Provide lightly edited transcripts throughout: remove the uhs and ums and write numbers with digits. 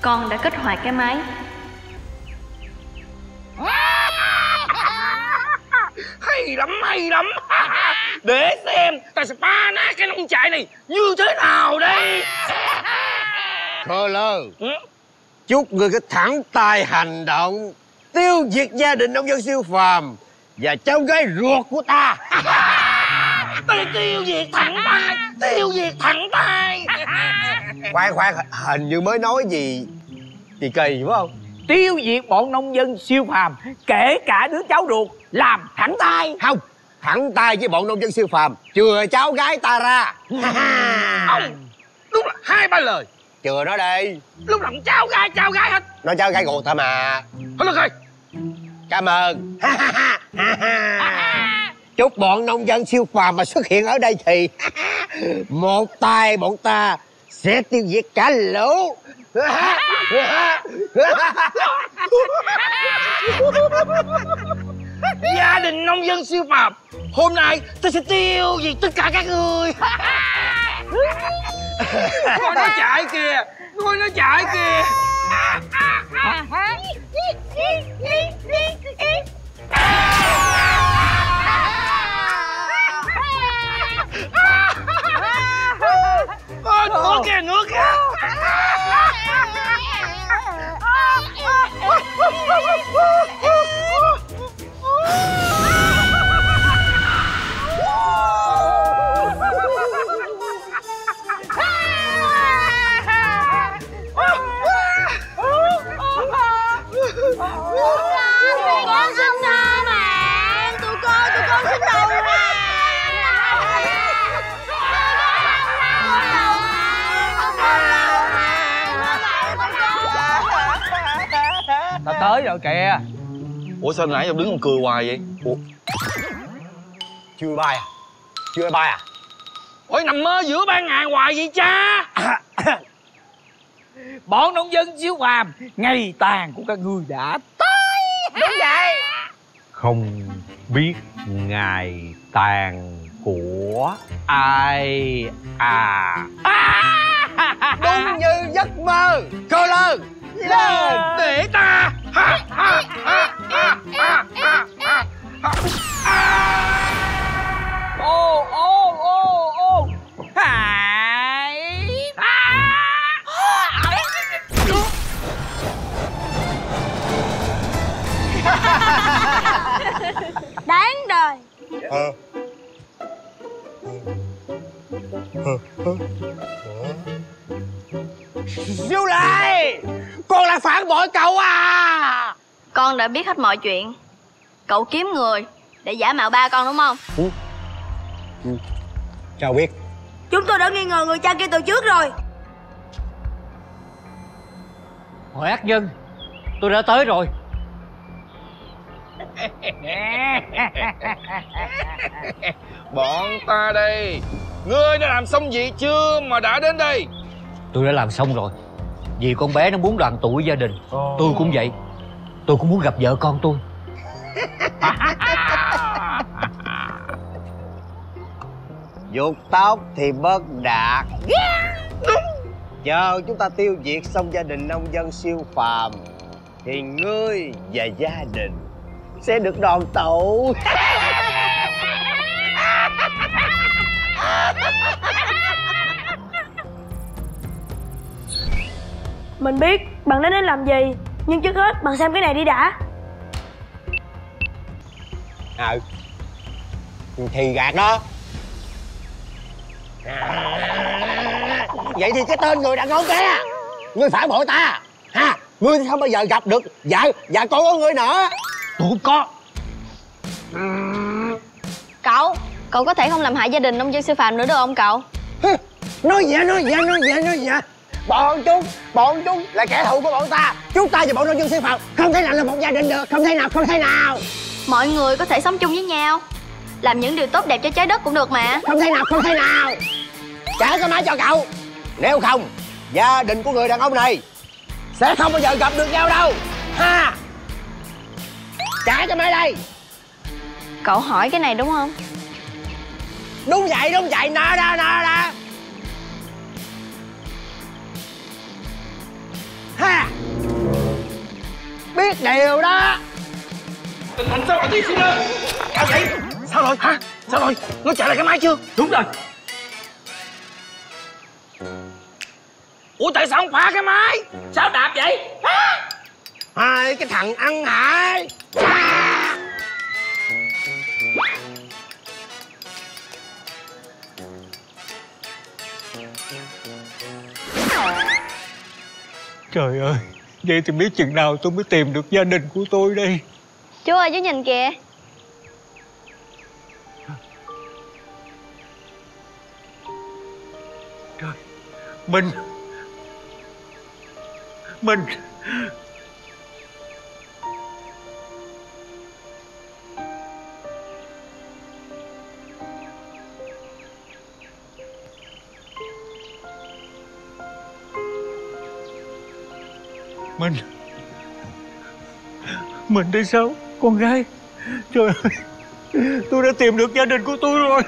Con đã kích hoạt cái máy. Hay lắm, hay lắm. Để xem ta sẽ phá nát cái nông trại này như thế nào đây. Khờ lơ, chúc ngươi cái thẳng tay hành động tiêu diệt gia đình nông dân siêu phàm và cháu gái ruột của ta. Tiêu diệt thẳng tay, tiêu diệt thẳng tay. Khoan, hình như mới nói gì kỳ phải không? Tiêu diệt bọn nông dân siêu phàm, kể cả đứa cháu ruột, làm thẳng tay. Không, thẳng tay với bọn nông dân siêu phàm, chừa cháu gái ta ra. Ông, đúng là 2-3 lời. Chừa nó đi. Lúc nào cũng cháu gái hết. Nói cháu gái ruột thôi mà. Thôi được rồi. Cảm ơn. Chúc bọn nông dân siêu phàm mà xuất hiện ở đây thì một tay bọn ta sẽ tiêu diệt cả lũ. Gia đình nông dân siêu phàm, hôm nay tôi sẽ tiêu diệt tất cả các người. Coi nó chạy kìa, coi nó chạy kìa. Nữa kìa, nữa kìa. Con xin tha mà. Tụi con xin đầu mà. Ta tới rồi kìa. Ủa sao nãy giờ đứng còn cười hoài vậy? Ủa? Chưa bay à? Chưa bay à? Ôi nằm mơ giữa ban ngày hoài vậy cha. Bọn nông dân siêu phàm, ngày tàn của các ngươi đã tới. Đúng vậy. Không biết ngày tàn của ai à? Đúng như giấc mơ. Cô Lơ, lên để ta. Ô Hải. Đáng đời. Siêu Lai, con là phản bội cậu à? Con đã biết hết mọi chuyện. Cậu kiếm người để giả mạo ba con đúng không? Sao biết? Chúng tôi đã nghi ngờ người cha kia từ trước rồi. Hội ác nhân, tôi đã tới rồi. Bọn ta đây. Ngươi đã làm xong gì chưa mà đã đến đây? Tôi đã làm xong rồi. Vì con bé nó muốn đoàn tụ với gia đình. Tôi cũng vậy. Tôi cũng muốn gặp vợ con tôi. Vuốt tóc thì bất đạt. Chờ chúng ta tiêu diệt xong gia đình nông dân siêu phàm thì ngươi và gia đình sẽ được đoàn tụ. Mình biết bạn đến đây làm gì, nhưng trước hết bạn xem cái này đi đã. Thì gạt đó. Vậy thì cái tên người đàn ông kia, ngươi phản bội ta ha? Ngươi không bao giờ gặp được vợ con của ngươi nữa. Tôi không có. Cậu có thể không làm hại gia đình nông dân siêu phàm nữa được không cậu? Nói vậy. Bọn chúng là kẻ thù của bọn ta. Chúng ta và bọn nông dân siêu phàm không thể nào là một gia đình được. Không thể nào. Mọi người có thể sống chung với nhau, làm những điều tốt đẹp cho trái đất cũng được mà. Không thể nào. Trả cái máy cho cậu. Nếu không, gia đình của người đàn ông này sẽ không bao giờ gặp được nhau đâu ha. Trả cái máy đây. Cậu hỏi cái này đúng không? Đúng vậy. Nè. Ha. biết điều đó. Tình hình sao rồi tiến sĩ ơi? Sao vậy? Sao rồi hả? Sao rồi? Nó chạy lại cái máy chưa? Đúng rồi. Ủa tại sao không phá cái máy? Sao đạp vậy? Hai cái thằng ăn hại. Trời ơi, vậy thì biết chừng nào tôi mới tìm được gia đình của tôi đây. Chú ơi, chú nhìn kìa. Trời, Minh. Mình đây sao? Con gái. Trời ơi, tôi đã tìm được gia đình của tôi rồi.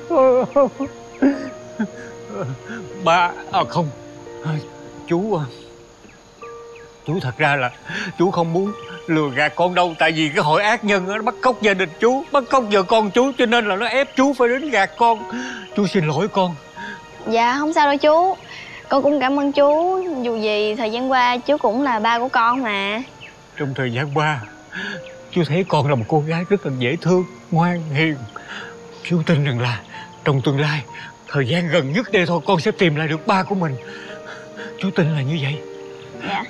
Ba, không, chú thật ra là chú không muốn lừa gạt con đâu. Tại vì cái hội ác nhân nó bắt cóc gia đình chú, bắt cóc vợ con chú, cho nên là nó ép chú phải đến gạt con. Chú xin lỗi con. Dạ không sao đâu chú. Con cũng cảm ơn chú. Dù gì thời gian qua chú cũng là ba của con mà. Trong thời gian qua, chú thấy con là một cô gái rất là dễ thương, ngoan, hiền. Chú tin rằng là trong tương lai, thời gian gần nhất đây thôi, con sẽ tìm lại được ba của mình. Chú tin là như vậy. Dạ.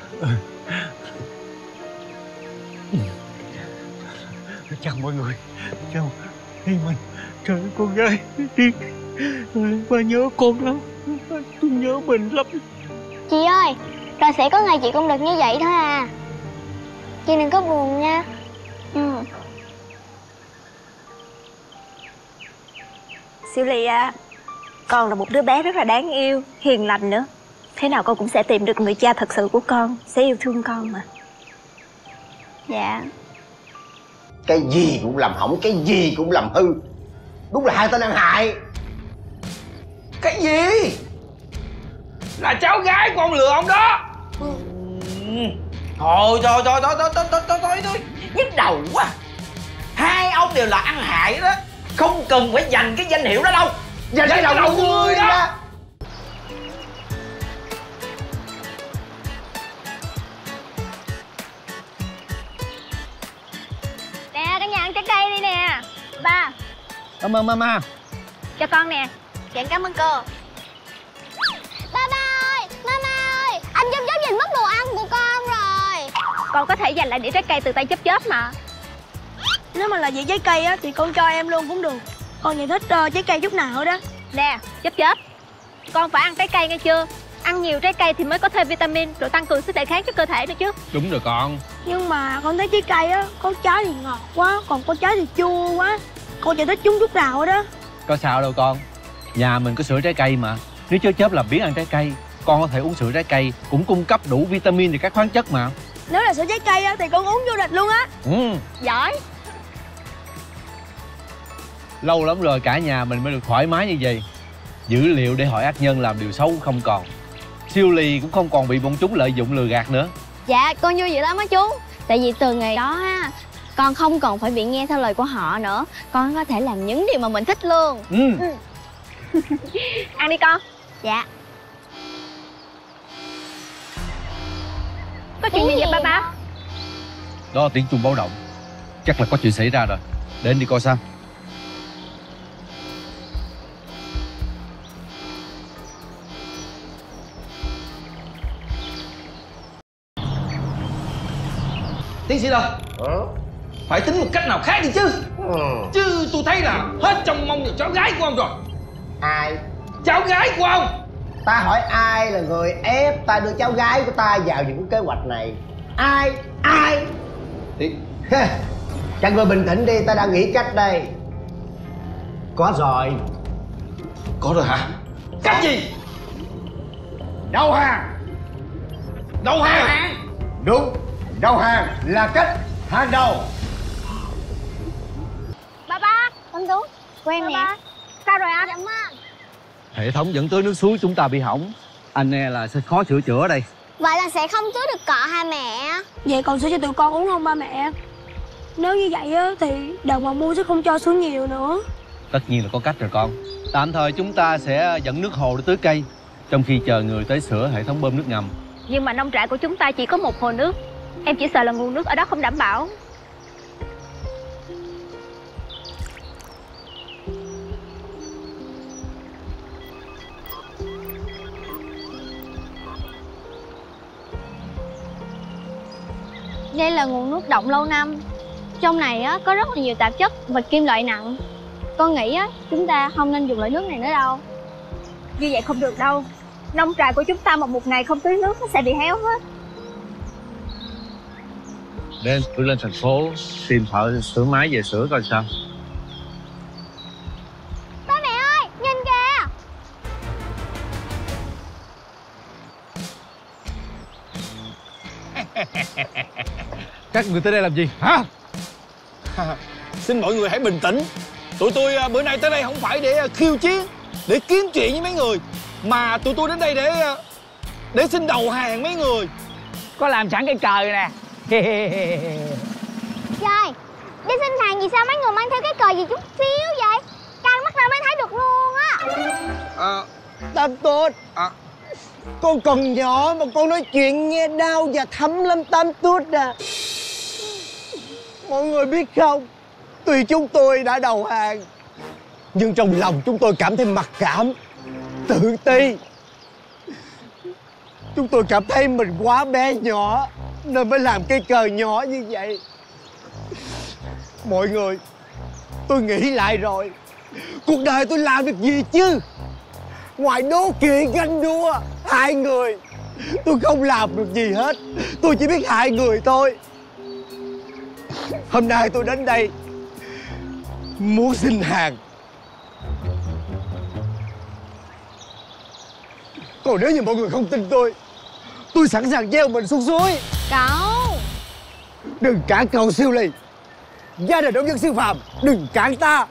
Chào mọi người. Chào Hi Mình. Trời ơi, con gái đi. Ba nhớ con lắm. Tôi nhớ mình lắm. Chị ơi, rồi sẽ có ngày chị cũng được như vậy thôi à. Chị đừng có buồn nha. Siêu Ly à, con là một đứa bé rất là đáng yêu, hiền lành nữa. Thế nào con cũng sẽ tìm được người cha thật sự của con, sẽ yêu thương con mà. Dạ. Cái gì cũng làm hỏng, cái gì cũng làm hư. Đúng là hai tên ăn hại. Cái gì? Là cháu gái của ông lừa ông đó. Thôi nhức đầu quá. Hai ông đều là ăn hại đó, không cần phải giành cái danh hiệu đó đâu. Giành cái đầu của ngươi đó. Nè, cả nhà ăn trái cây đi nè. Ba. Cảm ơn mama. Cho con nè. Dạ cảm ơn cô. Mama ơi, anh Chớp Chớp giành mất đồ ăn của con rồi. Con có thể giành lại đĩa trái cây từ tay Chớp Chớp mà. Nếu mà là vậy trái cây á thì con cho em luôn cũng được. Con vậy thích trái cây chút nào đó. Nè, Chớp Chớp, con phải ăn trái cây nghe chưa? Ăn nhiều trái cây thì mới có thêm vitamin, rồi tăng cường sức đề kháng cho cơ thể nữa chứ. Đúng rồi con. Nhưng mà con thấy trái cây á, có trái thì ngọt quá, còn có trái thì chua quá. Con chỉ thích chúng chút nào đó. Có sao đâu con. Nhà mình có sữa trái cây mà. Nếu Chớp Chớp là biến ăn trái cây, con có thể uống sữa trái cây, cũng cung cấp đủ vitamin và các khoáng chất mà. Nếu là sữa trái cây á thì con uống vô địch luôn á. Giỏi. Lâu lắm rồi cả nhà mình mới được thoải mái như vậy. Dữ liệu để hội ác nhân làm điều xấu không còn. Siêu Lì cũng không còn bị bọn chúng lợi dụng lừa gạt nữa. Dạ, con vui vậy lắm á chú. Tại vì từ ngày đó á, con không còn phải bị nghe theo lời của họ nữa. Con có thể làm những điều mà mình thích luôn. Ăn đi con. Dạ. Có chuyện gì vậy ba ba? Đó là tiếng chuông báo động. Chắc là có chuyện xảy ra rồi. Để anh đi coi sao. Tiến sĩ đâu? Phải tính một cách nào khác đi chứ. Chứ tôi thấy là hết trông mong vào cháu gái của ông rồi. Ai? Cháu gái của ông. Ta hỏi ai là người ép ta đưa cháu gái của ta vào những kế hoạch này? Ai? Chẳng vừa bình tĩnh đi, ta đang nghĩ cách đây. Có rồi. Có rồi hả? Cách gì? Đầu hàng. Đầu hàng. Đúng, đầu hàng là cách hàng đầu. Ba. Con Tú, của em nè. Sao rồi anh? Dạ má. Hệ thống dẫn tới nước suối chúng ta bị hỏng. Anh e là sẽ khó sửa chữa đây. Vậy là sẽ không cưới được cọ hả mẹ? Vậy còn sữa cho tụi con uống không ba mẹ? Nếu như vậy á thì đợt mà mua sẽ không cho sữa nhiều nữa. Tất nhiên là có cách rồi con. Tạm thời chúng ta sẽ dẫn nước hồ để tưới cây, trong khi chờ người tới sửa hệ thống bơm nước ngầm. Nhưng mà nông trại của chúng ta chỉ có một hồ nước. Em chỉ sợ là nguồn nước ở đó không đảm bảo. Đây là nguồn nước đọng lâu năm. Trong này á, có rất là nhiều tạp chất và kim loại nặng. Con nghĩ á, chúng ta không nên dùng loại nước này nữa đâu. Như vậy không được đâu. Nông trại của chúng ta mà một ngày không tưới nước nó sẽ bị héo hết. Để tôi lên thành phố tìm thợ sửa máy về sửa coi sao. Ba mẹ ơi, nhìn kìa. Các người tới đây làm gì hả? Xin mọi người hãy bình tĩnh. Tụi tôi bữa nay tới đây không phải để khiêu chiến, để kiếm chuyện với mấy người, mà tụi tôi đến đây để xin đầu hàng mấy người. Có làm sẵn cái cờ nè. Trời, đi xin hàng gì sao mấy người mang theo cái cờ gì chút xíu vậy? Căng mắt ra mới thấy được luôn á. Tam Tốt, con còn nhỏ mà con nói chuyện nghe đau và thấm lắm Tam Tốt à. Mọi người biết không, tuy chúng tôi đã đầu hàng, nhưng trong lòng chúng tôi cảm thấy mặc cảm, tự ti. Chúng tôi cảm thấy mình quá bé nhỏ nên mới làm cái cờ nhỏ như vậy. Mọi người, tôi nghĩ lại rồi, cuộc đời tôi làm được gì chứ? Ngoài đố kỵ ganh đua hại người, tôi không làm được gì hết. Tôi chỉ biết hại người thôi. Hôm nay tôi đến đây muốn xin hàng. Còn nếu như mọi người không tin tôi sẵn sàng gieo mình xuống suối. Cậu Đừng cản cậu Siêu Ly. Gia đình nông dân Siêu Phàm đừng cản ta.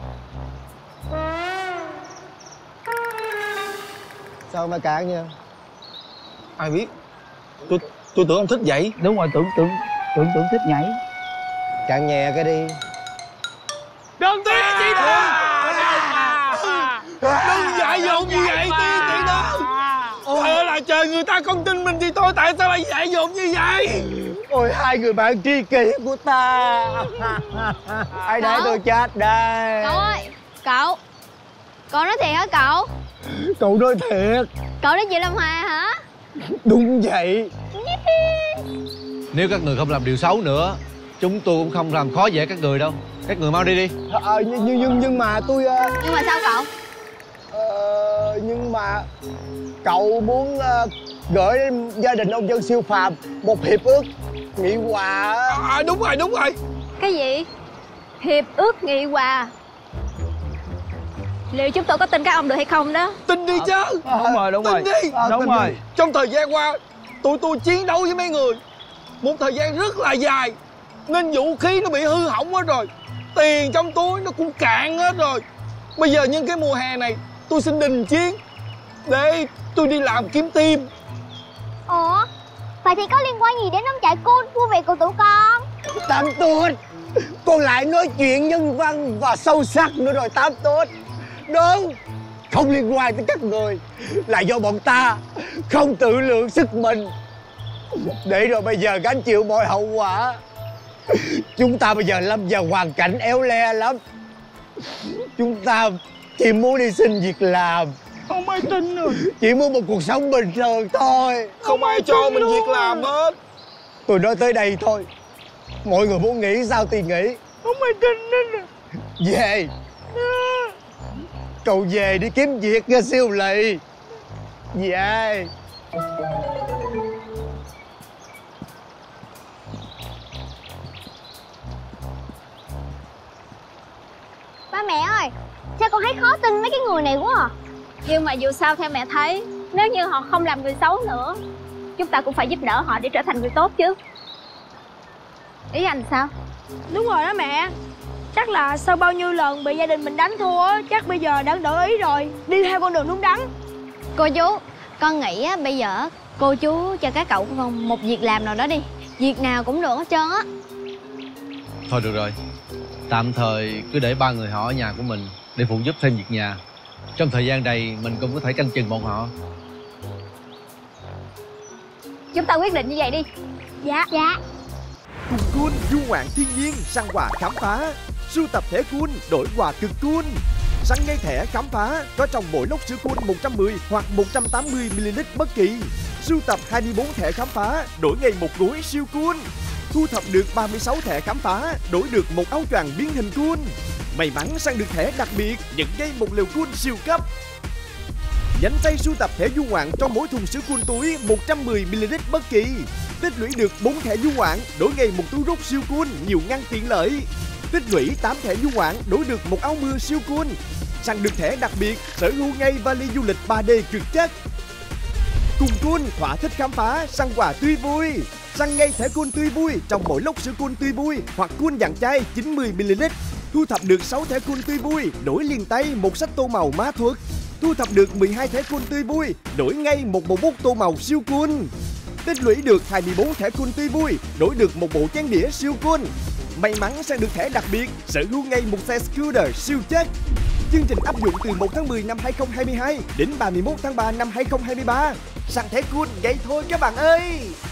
Sao mà cản nha? Ai biết. Tôi tưởng ông thích vậy. Đúng rồi, tưởng thích nhảy. Cản nhẹ cái đi. Đừng tiến chị đó. Đừng dại dột như vậy, tiên chị đó. Trời là trời, người ta không tin mình thì thôi, tại sao lại dại dột như vậy? Ôi, hai người bạn tri kỷ của ta. Ai để tôi chết đây? Cậu ơi, cậu nói thiệt hả cậu? Cậu nói thiệt. Cậu nói chuyện làm hòa hả? Đúng vậy. Nếu các người không làm điều xấu nữa, chúng tôi cũng không làm khó dễ các người đâu. Các người mau đi đi. Nhưng mà tôi... Nhưng mà sao cậu? Nhưng mà cậu muốn gửi đến gia đình ông dân Siêu Phàm một hiệp ước nghị hòa. Đúng rồi. Cái gì? Hiệp ước nghị hòa? Liệu chúng tôi có tin các ông được hay không đó? Tin đi chứ. Đúng rồi. Tin đi. Đúng rồi. Trong thời gian qua tụi tôi chiến đấu với mấy người một thời gian rất là dài, nên vũ khí nó bị hư hỏng hết rồi, tiền trong túi nó cũng cạn hết rồi. Bây giờ nhân cái mùa hè này tôi xin đình chiến để tôi đi làm kiếm thêm. Ủa, vậy thì có liên quan gì đến nông trại vui vẻ của tụi con? Tam Tốt, con lại nói chuyện nhân văn và sâu sắc nữa rồi Tam Tốt. Đúng, không liên quan tới các người, là do bọn ta không tự lượng sức mình, để rồi bây giờ gánh chịu mọi hậu quả. Chúng ta bây giờ lâm vào hoàn cảnh éo le lắm. Chúng ta chỉ muốn đi xin việc làm, Không ai tin rồi. chỉ muốn một cuộc sống bình thường thôi. Không ai cho mình việc làm hết. Tôi nói tới đây thôi, mọi người muốn nghĩ sao thì nghĩ. Không ai tin nữa. Về. Cậu về đi kiếm việc nha Siêu Lì. Về. Ba mẹ ơi, sao con thấy khó tin mấy cái người này quá à? Nhưng mà dù sao theo mẹ thấy, nếu như họ không làm người xấu nữa, chúng ta cũng phải giúp đỡ họ để trở thành người tốt chứ. Ý anh sao? Đúng rồi đó mẹ. Chắc là sau bao nhiêu lần bị gia đình mình đánh thua á, chắc bây giờ đã đổi ý rồi, đi theo con đường đúng đắn. Cô chú, con nghĩ á, bây giờ Cô chú cho các cậu con một việc làm nào đó đi. Việc nào cũng được hết trơn á. Thôi được rồi, tạm thời cứ để ba người họ ở nhà của mình để phụ giúp thêm việc nhà. Trong thời gian này mình cũng có thể canh chừng bọn họ. Chúng ta quyết định như vậy đi. Dạ. Cùng cool du ngoạn thiên nhiên, săn quà khám phá. Sưu tập thẻ cool đổi quà cực cool. Săn ngay thẻ khám phá có trong mỗi lốc sữa cool 110 hoặc 180ml bất kỳ. Sưu tập 24 thẻ khám phá đổi ngay một gối siêu cool. Thu thập được 36 thẻ khám phá đổi được một áo choàng biến hình cool. May mắn săn được thẻ đặc biệt nhận ngay một lều cool siêu cấp. Nhanh tay sưu tập thẻ du ngoạn trong mỗi thùng sữa cool túi 110ml bất kỳ. Tích lũy được 4 thẻ du ngoạn đổi ngay một túi rút siêu cool nhiều ngăn tiện lợi. Tích lũy 8 thẻ du ngoạn đổi được một áo mưa siêu cool. Săn được thẻ đặc biệt sở hữu ngay vali du lịch 3D cực chất. Cùng cool thỏa thích khám phá, săn quà tươi vui. Săn ngay thẻ cool tươi vui trong mỗi lốc sữa cool tươi vui hoặc cool dạng chai 90ml. Thu thập được 6 thẻ cool tươi vui đổi liền tay một sách tô màu má thuật. Thu thập được 12 thẻ cool tươi vui đổi ngay một bộ bút tô màu siêu cool. Tích lũy được 24 thẻ cool tươi vui đổi được một bộ chén đĩa siêu cool. May mắn săn được thẻ đặc biệt sở hữu ngay một xe scooter siêu chất. Chương trình áp dụng từ 1 tháng 10 năm 2022 đến 31 tháng 3 năm 2023. Săn thẻ cool vậy thôi các bạn ơi.